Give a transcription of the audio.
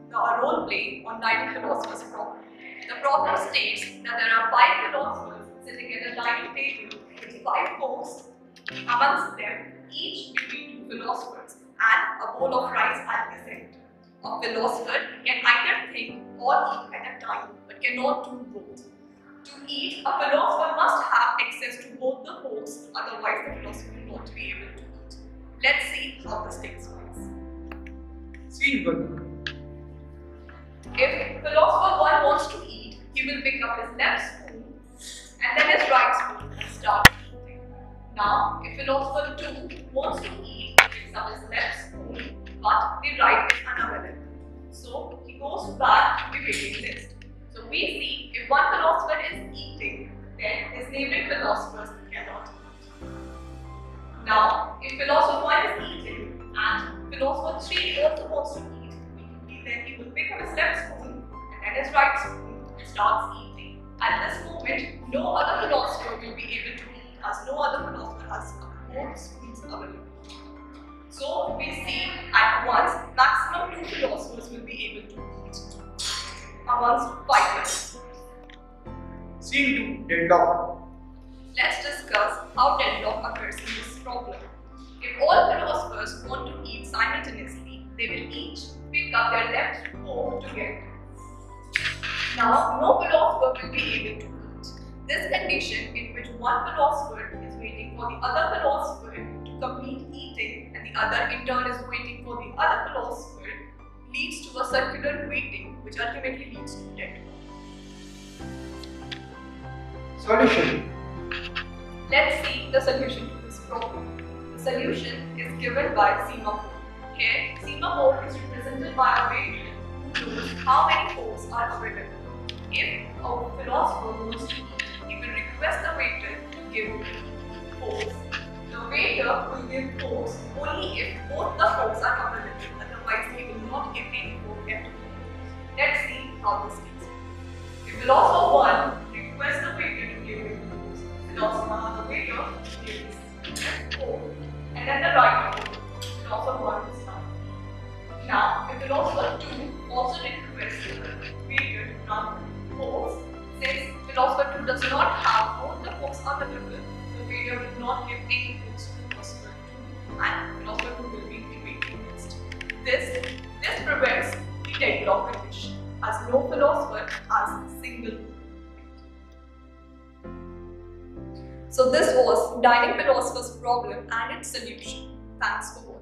a role play on dining philosophers problem. The problem states that there are 5 philosophers sitting at a dining table with 5 folks, amongst them each between 2 philosophers and a bowl of rice at the center. A philosopher can either think or eat at a time but cannot do both. To eat, a philosopher must have access to both the forks, otherwise the philosopher will not be able to eat. Let's see how this takes place. Scene 1. If philosopher 1 wants to eat, he will pick up his left spoon and then his right spoon and start eating. Now, if philosopher 2 wants to eat, he picks up his left spoon, but the right is unavailable. So, he goes back to the waiting list. So, we see if one philosopher is eating, then his neighboring philosophers cannot eat. Now, if philosopher 1 is eating and philosopher 3 also wants to eat, then he will pick up his left spoon and then his right spoon and starts eating. At this moment, no other philosopher will be able to eat as no other philosopher has more spoons available. So we see at once maximum 2 philosophers will be able to eat amongst 5 philosophers. Scene 2. Deadlock. Let's discuss how deadlock occurs in this problem. If all philosophers want to eat simultaneously, they will each pick up their left fork together. Now, no philosopher will be able to eat. This condition in which one philosopher is waiting for the other philosopher to complete eating and the other in turn is waiting for the other philosopher leads to a circular waiting which ultimately leads to deadlock. Solution. Let's see the solution to this problem. The solution is given by semaphore. Here, semaphore is represented by a waiter who knows how many forks are available. If a philosopher wants to eat, he will request the waiter to give forks. The waiter will give forks only if both the forks are available, otherwise he will not give any fork at all. Let's see how this takes place. If philosopher 1 requests the waiter to give him forks, the waiter gives left fork and then the right fork. Philosopher 1 is done. Now, if philosopher 2 also requests the waiter to run forks, since philosopher 2 does not have both the forks available, the waiter will not give any forks to philosopher 2 and philosopher 2 will be in the waiting list. This prevents the deadlock condition as no philosopher has a single fork. So this was dining philosophers problem and its solution. Thanks for watching.